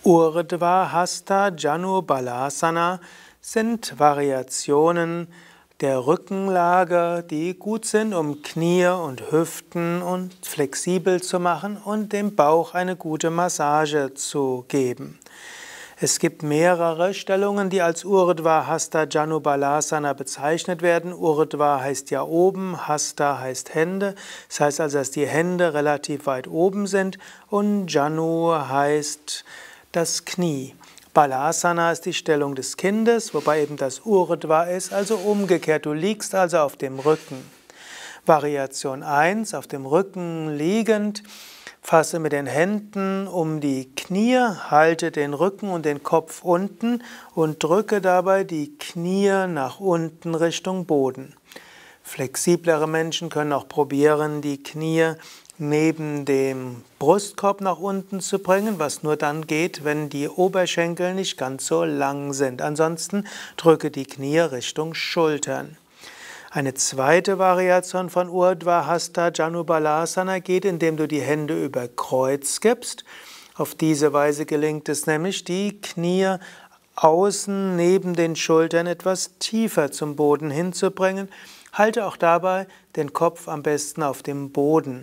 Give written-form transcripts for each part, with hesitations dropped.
Urdhva Hasta Janu Balasana sind Variationen der Rückenlage, die gut sind, um Knie und Hüften und flexibel zu machen und dem Bauch eine gute Massage zu geben. Es gibt mehrere Stellungen, die als Urdhva Hasta Janu Balasana bezeichnet werden. Urdhva heißt ja oben, Hasta heißt Hände. Das heißt also, dass die Hände relativ weit oben sind und Janu heißt das Knie. Balasana ist die Stellung des Kindes, wobei eben das Urdhva ist, also umgekehrt. Du liegst also auf dem Rücken. Variation 1, auf dem Rücken liegend. Fasse mit den Händen um die Knie, halte den Rücken und den Kopf unten und drücke dabei die Knie nach unten Richtung Boden. Flexiblere Menschen können auch probieren, die Knie neben dem Brustkorb nach unten zu bringen, was nur dann geht, wenn die Oberschenkel nicht ganz so lang sind. Ansonsten drücke die Knie Richtung Schultern. Eine zweite Variation von Urdhva Hasta Janu Balasana geht, indem du die Hände über Kreuz gibst. Auf diese Weise gelingt es nämlich, die Knie außen neben den Schultern etwas tiefer zum Boden hinzubringen. Halte auch dabei den Kopf am besten auf dem Boden.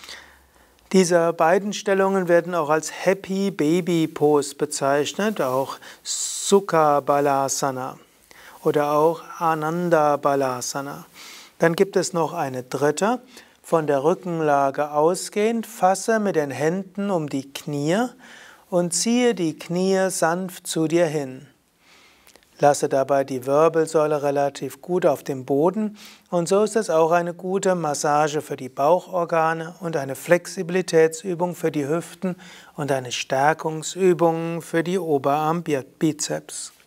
Diese beiden Stellungen werden auch als Happy Baby Pose bezeichnet, auch Sukha Balasana oder auch Ananda Balasana. Dann gibt es noch eine dritte, von der Rückenlage ausgehend, fasse mit den Händen um die Knie und ziehe die Knie sanft zu dir hin. Lasse dabei die Wirbelsäule relativ gut auf dem Boden und so ist es auch eine gute Massage für die Bauchorgane und eine Flexibilitätsübung für die Hüften und eine Stärkungsübung für die Oberarmbizeps.